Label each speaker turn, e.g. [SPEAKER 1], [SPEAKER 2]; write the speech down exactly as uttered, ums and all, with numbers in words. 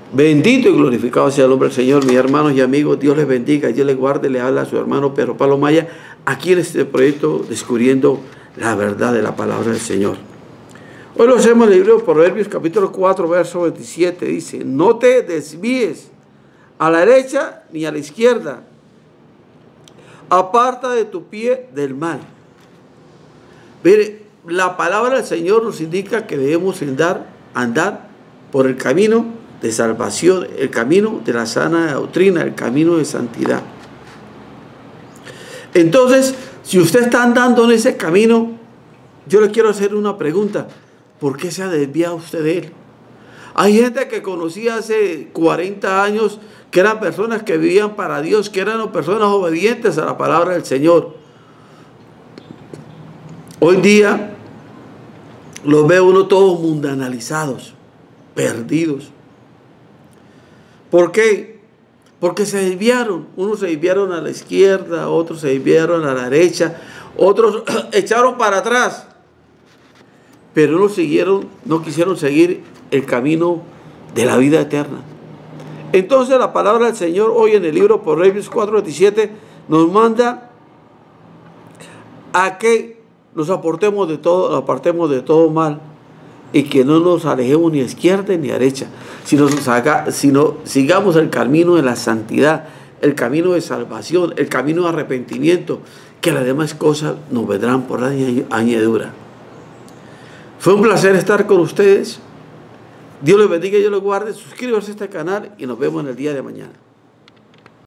[SPEAKER 1] Bendito y glorificado sea el nombre del Señor, mis hermanos y amigos. Dios les bendiga, Dios les guarde. Le habla a su hermano Pedro Pablo Maya, aquí en este proyecto Descubriendo la Verdad de la Palabra del Señor. Hoy lo hacemos en el libro de Proverbios, capítulo cuatro, verso veintisiete. Dice: no te desvíes a la derecha ni a la izquierda. Aparta de tu pie del mal. Mire, la palabra del Señor nos indica que debemos andar, andar por el camino de salvación, el camino de la sana doctrina, el camino de santidad. Entonces, si usted está andando en ese camino, yo le quiero hacer una pregunta: ¿por qué se ha desviado usted de él? Hay gente que conocí hace cuarenta años que eran personas que vivían para Dios, que eran personas obedientes a la palabra del Señor. Hoy día los ve uno todos mundanalizados, perdidos. ¿Por qué? Porque se desviaron. Unos se desviaron a la izquierda, otros se desviaron a la derecha, otros echaron para atrás. Pero no siguieron, no quisieron seguir el camino de la vida eterna. Entonces la palabra del Señor hoy en el libro Proverbios cuatro veintisiete nos manda a que nos apartemos de todo, apartemos de todo mal, y que no nos alejemos ni a izquierda ni a derecha, sino, sino sigamos el camino de la santidad, el camino de salvación, el camino de arrepentimiento, que las demás cosas nos vendrán por añadidura. Fue un placer estar con ustedes. Dios les bendiga y Dios les guarde. Suscríbanse a este canal y nos vemos en el día de mañana.